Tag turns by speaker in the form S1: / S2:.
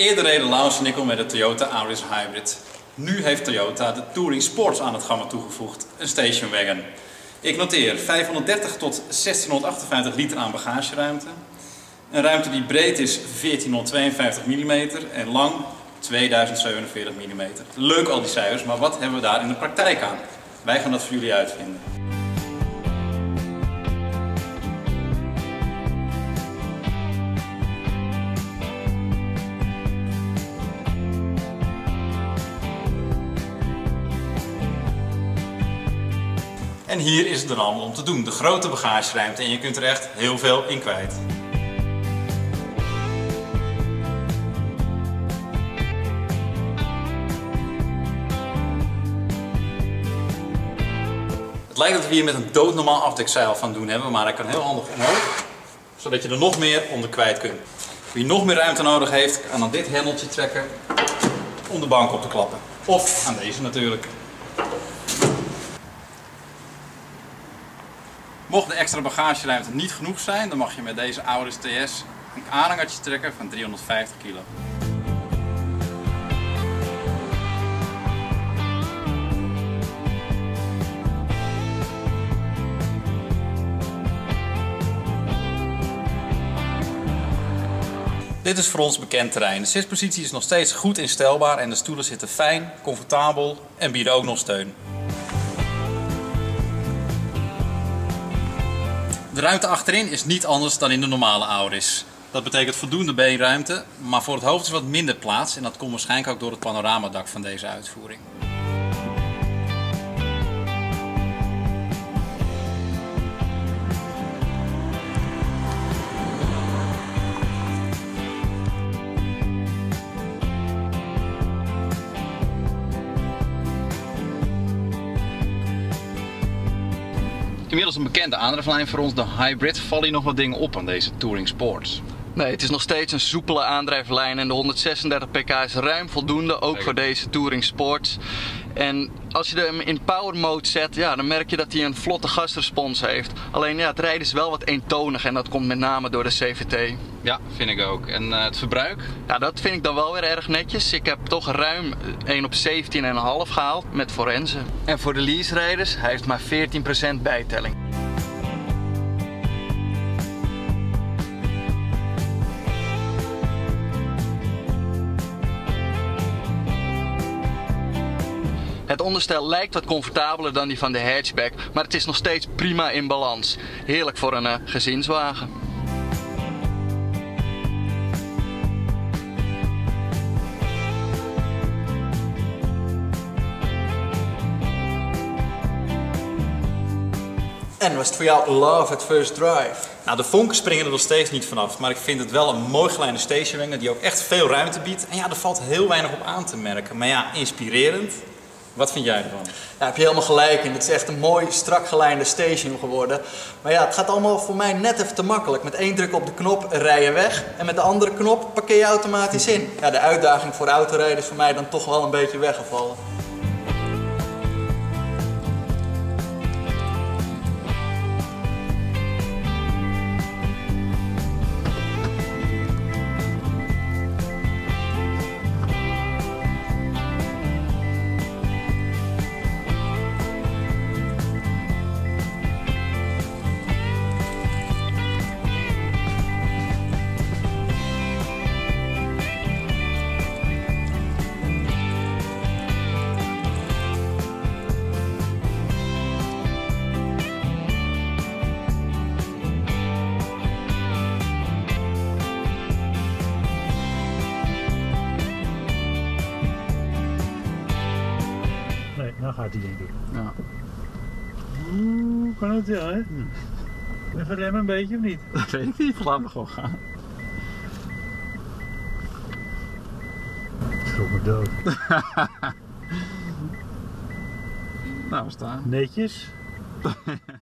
S1: Eerder reden Laurens en ik met de Toyota Auris Hybrid. Nu heeft Toyota de Touring Sports aan het gamma toegevoegd, een stationwagon. Ik noteer 530 tot 1658 liter aan bagageruimte. Een ruimte die breed is 1452 mm en lang 2047 mm. Leuk al die cijfers, maar wat hebben we daar in de praktijk aan? Wij gaan dat voor jullie uitvinden. En hier is het er allemaal om te doen, de grote bagageruimte, en je kunt er echt heel veel in kwijt. Het lijkt dat we hier met een doodnormaal afdekzeil van doen hebben, maar dat kan heel handig omhoog, zodat je er nog meer onder kwijt kunt. Wie nog meer ruimte nodig heeft, kan dan dit hendeltje trekken om de bank op te klappen. Of aan deze natuurlijk. Mocht de extra bagageruimte niet genoeg zijn, dan mag je met deze Auris TS een aanhangertje trekken van 350 kilo. Dit is voor ons bekend terrein. De zitpositie is nog steeds goed instelbaar en de stoelen zitten fijn, comfortabel en bieden ook nog steun. De ruimte achterin is niet anders dan in de normale Auris. Dat betekent voldoende beenruimte, maar voor het hoofd is wat minder plaats en dat komt waarschijnlijk ook door het panoramadak van deze uitvoering. Inmiddels een bekende aandrijflijn voor ons, de Hybrid. Vallen hier nog wat dingen op aan deze Touring Sports?
S2: Nee, het is nog steeds een soepele aandrijflijn en de 136 pk is ruim voldoende, ook voor deze Touring Sports. En als je hem in power mode zet, ja, dan merk je dat hij een vlotte gasrespons heeft. Alleen ja, het rijden is wel wat eentonig en dat komt met name door de CVT.
S1: Ja, vind ik ook. En het verbruik?
S2: Ja, dat vind ik dan wel weer erg netjes. Ik heb toch ruim 1 op 17,5 gehaald met Forense. En voor de lease-rijders, hij heeft maar 14% bijtelling. Het onderstel lijkt wat comfortabeler dan die van de hatchback, maar het is nog steeds prima in balans. Heerlijk voor een gezinswagen.
S3: En was het voor jou love at first drive?
S1: Nou, de vonken springen er nog steeds niet vanaf, maar ik vind het wel een mooi geleide stationwagon die ook echt veel ruimte biedt. En ja, er valt heel weinig op aan te merken. Maar ja, inspirerend. Wat vind jij ervan?
S3: Ja, heb je helemaal gelijk in. Het is echt een mooi, strak gelijnde station geworden. Maar ja, het gaat allemaal voor mij net even te makkelijk. Met één druk op de knop rij je weg en met de andere knop parkeer je automatisch in. Ja, de uitdaging voor autorijden is voor mij dan toch wel een beetje weggevallen.
S4: Nou gaat hij denk ik.
S2: Ja.
S4: Oeh, kan het wel hè? Even remmen een beetje of niet?
S1: Dat weet ik niet, laat me gewoon gaan.
S4: Ik schrok me dood.
S1: Nou, we staan.
S4: Netjes.